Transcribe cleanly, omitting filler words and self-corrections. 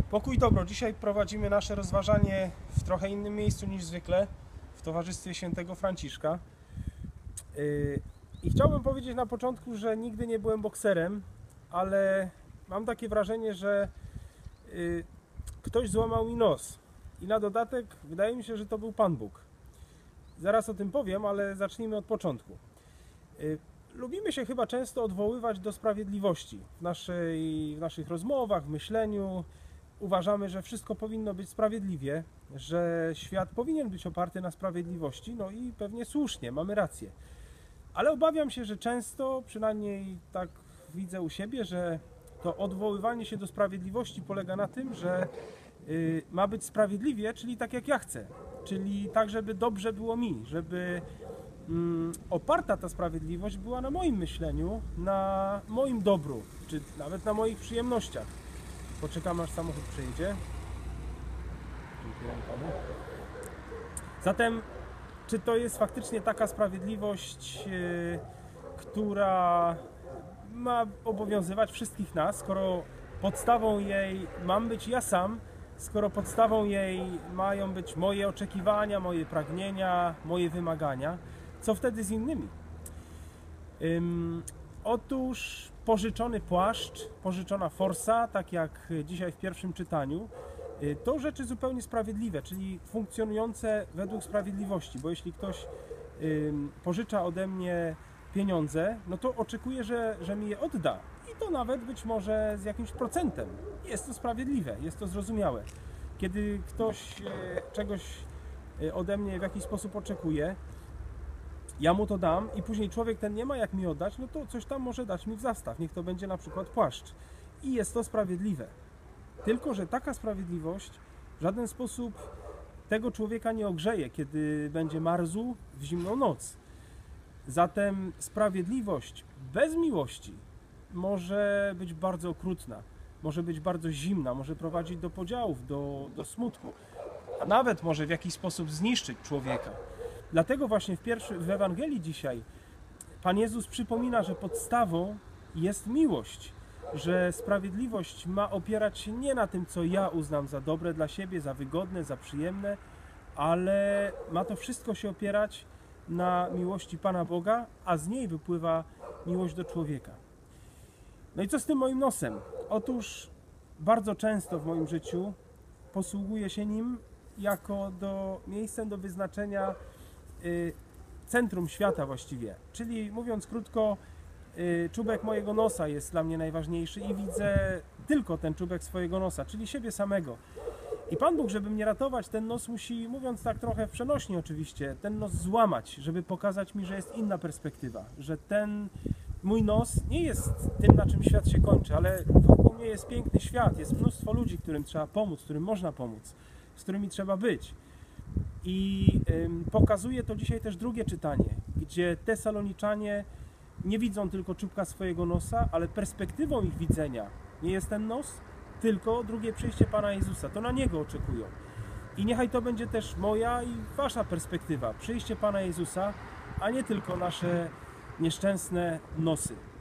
Pokój dobro. Dzisiaj prowadzimy nasze rozważanie w trochę innym miejscu niż zwykle, w towarzystwie świętego Franciszka. I chciałbym powiedzieć na początku, że nigdy nie byłem bokserem, ale mam takie wrażenie, że ktoś złamał mi nos. I na dodatek wydaje mi się, że to był Pan Bóg. Zaraz o tym powiem, ale zacznijmy od początku. Lubimy się chyba często odwoływać do sprawiedliwości w naszych rozmowach, w myśleniu. Uważamy, że wszystko powinno być sprawiedliwie, że świat powinien być oparty na sprawiedliwości, no i pewnie słusznie, mamy rację. Ale obawiam się, że często, przynajmniej tak widzę u siebie, że to odwoływanie się do sprawiedliwości polega na tym, że ma być sprawiedliwie, czyli tak jak ja chcę, czyli tak, żeby dobrze było mi, żeby oparta ta sprawiedliwość była na moim myśleniu, na moim dobru, czy nawet na moich przyjemnościach. Poczekam, aż samochód przyjedzie. Dziękuję Panu. Zatem, czy to jest faktycznie taka sprawiedliwość, która ma obowiązywać wszystkich nas, skoro podstawą jej mam być ja sam, skoro podstawą jej mają być moje oczekiwania, moje pragnienia, moje wymagania, co wtedy z innymi? Otóż pożyczony płaszcz, pożyczona forsa, tak jak dzisiaj w pierwszym czytaniu, to rzeczy zupełnie sprawiedliwe, czyli funkcjonujące według sprawiedliwości, bo jeśli ktoś pożycza ode mnie pieniądze, no to oczekuję, że mi je odda i to nawet być może z jakimś procentem. Jest to sprawiedliwe, jest to zrozumiałe. Kiedy ktoś czegoś ode mnie w jakiś sposób oczekuje, ja mu to dam i później człowiek ten nie ma jak mi oddać, no to coś tam może dać mi w zastaw, niech to będzie na przykład płaszcz. I jest to sprawiedliwe. Tylko że taka sprawiedliwość w żaden sposób tego człowieka nie ogrzeje, kiedy będzie marzł w zimną noc. Zatem sprawiedliwość bez miłości może być bardzo okrutna, może być bardzo zimna, może prowadzić do podziałów, do smutku, a nawet może w jakiś sposób zniszczyć człowieka. Dlatego właśnie w Ewangelii dzisiaj Pan Jezus przypomina, że podstawą jest miłość, że sprawiedliwość ma opierać się nie na tym, co ja uznam za dobre dla siebie, za wygodne, za przyjemne, ale ma to wszystko się opierać na miłości Pana Boga, a z niej wypływa miłość do człowieka. No i co z tym moim nosem? Otóż bardzo często w moim życiu posługuję się nim jako miejscem do wyznaczenia centrum świata właściwie, czyli mówiąc krótko, czubek mojego nosa jest dla mnie najważniejszy i widzę tylko ten czubek swojego nosa, czyli siebie samego. I Pan Bóg, żeby mnie ratować, ten nos musi, mówiąc tak trochę w przenośni oczywiście, ten nos złamać, żeby pokazać mi, że jest inna perspektywa, że ten mój nos nie jest tym, na czym świat się kończy, ale wokół mnie jest piękny świat, jest mnóstwo ludzi, którym trzeba pomóc, którym można pomóc, z którymi trzeba być. I pokazuje to dzisiaj też drugie czytanie, gdzie Tesaloniczanie nie widzą tylko czubka swojego nosa, ale perspektywą ich widzenia nie jest ten nos, tylko drugie przyjście Pana Jezusa. To na Niego oczekują. I niechaj to będzie też moja i Wasza perspektywa. Przyjście Pana Jezusa, a nie tylko nasze nieszczęsne nosy.